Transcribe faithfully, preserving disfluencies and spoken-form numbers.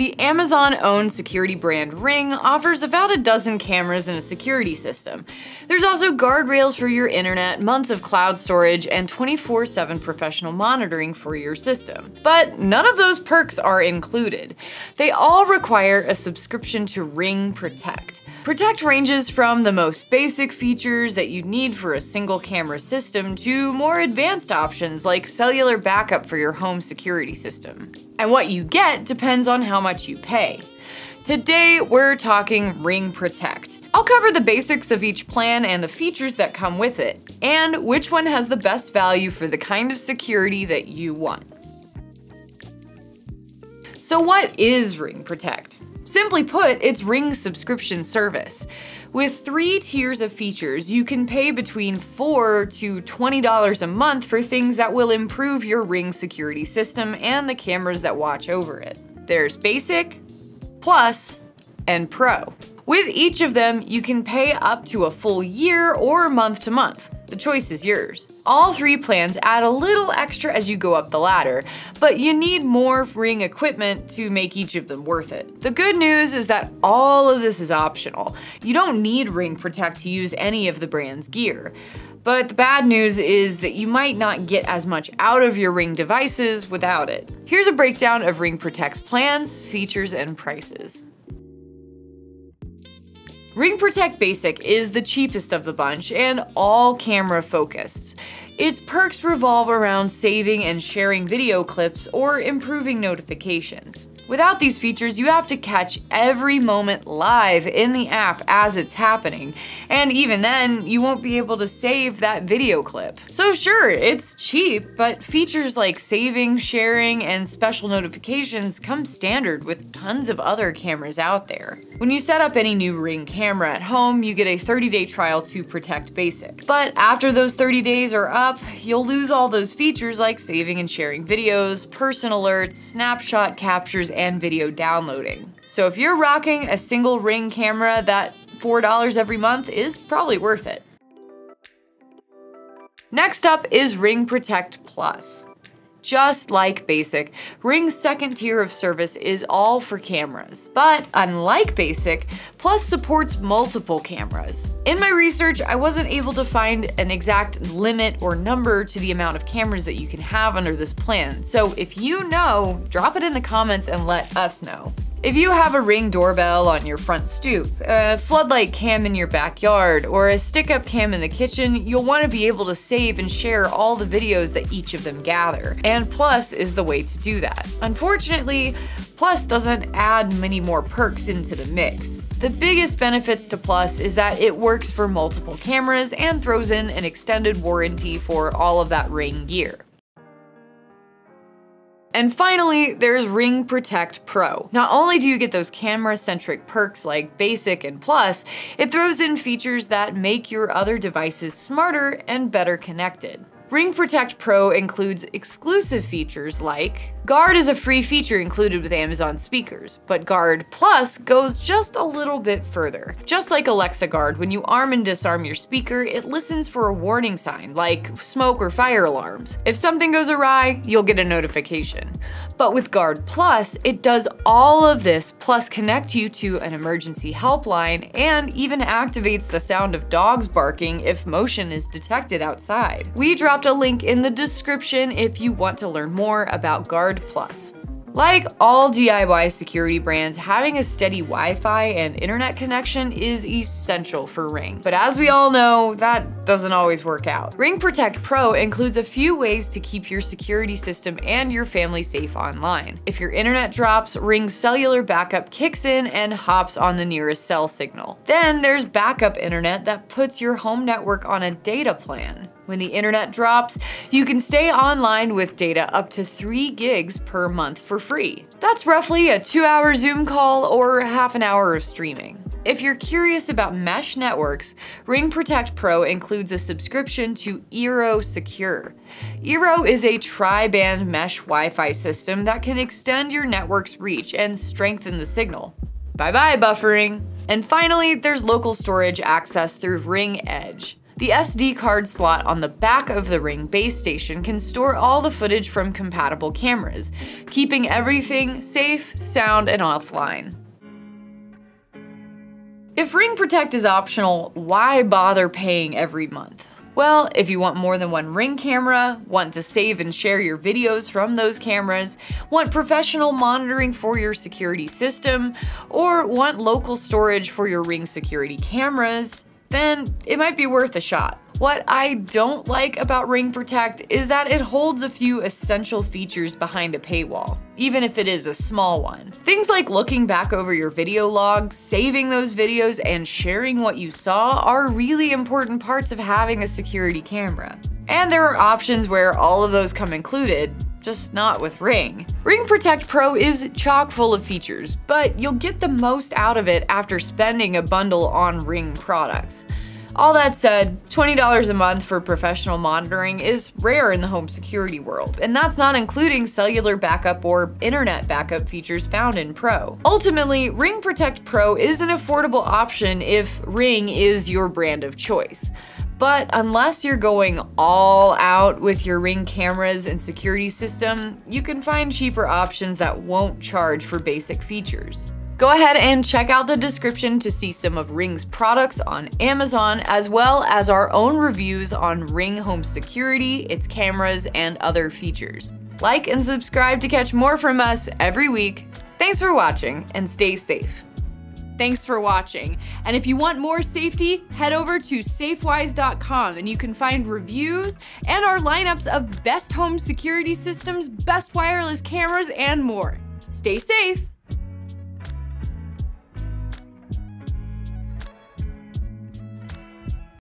The Amazon-owned security brand Ring offers about a dozen cameras and a security system. There's also guardrails for your internet, months of cloud storage, and twenty-four seven professional monitoring for your system. But none of those perks are included. They all require a subscription to Ring Protect. Protect ranges from the most basic features that you'd need for a single camera system to more advanced options like cellular backup for your home security system. And what you get depends on how much you pay. Today, we're talking Ring Protect. I'll cover the basics of each plan and the features that come with it, and which one has the best value for the kind of security that you want. So what is Ring Protect? Simply put, it's Ring's subscription service. With three tiers of features, you can pay between four to twenty dollars a month for things that will improve your Ring security system and the cameras that watch over it. There's Basic, Plus, and Pro. With each of them, you can pay up to a full year or month to month. The choice is yours. All three plans add a little extra as you go up the ladder, but you need more Ring equipment to make each of them worth it. The good news is that all of this is optional. You don't need Ring Protect to use any of the brand's gear. But the bad news is that you might not get as much out of your Ring devices without it. Here's a breakdown of Ring Protect's plans, features, and prices. Ring Protect Basic is the cheapest of the bunch and all camera focused. Its perks revolve around saving and sharing video clips or improving notifications. Without these features, you have to catch every moment live in the app as it's happening, and even then, you won't be able to save that video clip. So sure, it's cheap, but features like saving, sharing, and special notifications come standard with tons of other cameras out there. When you set up any new Ring camera at home, you get a thirty day trial to Protect Basic. But after those thirty days are up, you'll lose all those features like saving and sharing videos, person alerts, snapshot captures, and video downloading. So if you're rocking a single Ring camera, that four dollars every month is probably worth it. Next up is Ring Protect Plus. Just like Basic, Ring's second tier of service is all for cameras. But unlike Basic, Plus supports multiple cameras. In my research, I wasn't able to find an exact limit or number to the amount of cameras that you can have under this plan. So if you know, drop it in the comments and let us know. If you have a Ring doorbell on your front stoop, a floodlight cam in your backyard, or a stick-up cam in the kitchen, you'll want to be able to save and share all the videos that each of them gather, and Plus is the way to do that. Unfortunately, Plus doesn't add many more perks into the mix. The biggest benefits to Plus is that it works for multiple cameras and throws in an extended warranty for all of that Ring gear. And finally, there's Ring Protect Pro. Not only do you get those camera-centric perks like Basic and Plus, it throws in features that make your other devices smarter and better connected. Ring Protect Pro includes exclusive features like Guard is a free feature included with Amazon speakers, but Guard Plus goes just a little bit further. Just like Alexa Guard, when you arm and disarm your speaker, it listens for a warning sign like smoke or fire alarms. If something goes awry, you'll get a notification. But with Guard Plus, it does all of this plus connect you to an emergency helpline and even activates the sound of dogs barking if motion is detected outside. We dropped a link in the description if you want to learn more about Guard Plus. Like all D I Y security brands, having a steady Wi-Fi and internet connection is essential for Ring. But as we all know, that doesn't always work out. Ring Protect Pro includes a few ways to keep your security system and your family safe online. If your internet drops, Ring's cellular backup kicks in and hops on the nearest cell signal. Then there's backup internet that puts your home network on a data plan. When the internet drops, you can stay online with data up to three gigs per month for free. That's roughly a two hour Zoom call or half an hour of streaming. If you're curious about mesh networks, Ring Protect Pro includes a subscription to Eero Secure. Eero is a tri-band mesh Wi-Fi system that can extend your network's reach and strengthen the signal. Bye-bye buffering. And finally, there's local storage access through Ring Edge. The S D card slot on the back of the Ring base station can store all the footage from compatible cameras, keeping everything safe, sound, and offline. If Ring Protect is optional, why bother paying every month? Well, if you want more than one Ring camera, want to save and share your videos from those cameras, want professional monitoring for your security system, or want local storage for your Ring security cameras, then it might be worth a shot. What I don't like about Ring Protect is that it holds a few essential features behind a paywall, even if it is a small one. Things like looking back over your video logs, saving those videos, and sharing what you saw are really important parts of having a security camera. And there are options where all of those come included, just not with Ring. Ring Protect Pro is chock full of features, but you'll get the most out of it after spending a bundle on Ring products. All that said, twenty dollars a month for professional monitoring is rare in the home security world, and that's not including cellular backup or internet backup features found in Pro. Ultimately, Ring Protect Pro is an affordable option if Ring is your brand of choice. But unless you're going all out with your Ring cameras and security system, you can find cheaper options that won't charge for basic features. Go ahead and check out the description to see some of Ring's products on Amazon, as well as our own reviews on Ring home security, its cameras, and other features. Like and subscribe to catch more from us every week. Thanks for watching, and stay safe. Thanks for watching, and if you want more safety, head over to Safewise dot com and you can find reviews and our lineups of best home security systems, best wireless cameras, and more. Stay safe!